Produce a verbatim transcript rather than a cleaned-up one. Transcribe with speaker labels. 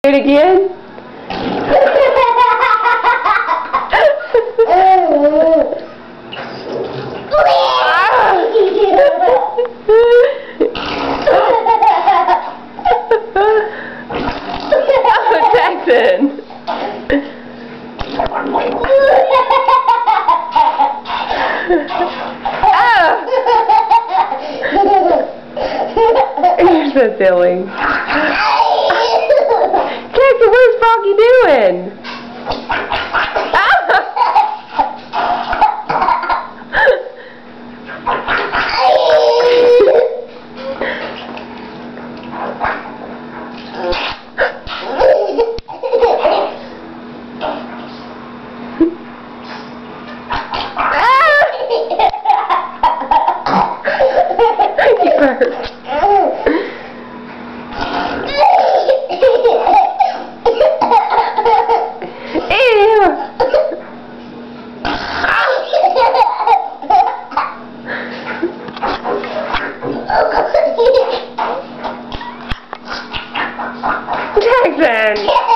Speaker 1: it again? Oh, Jackson! Oh! You're so silly. Jackson, what is Froggy doing? Jackson!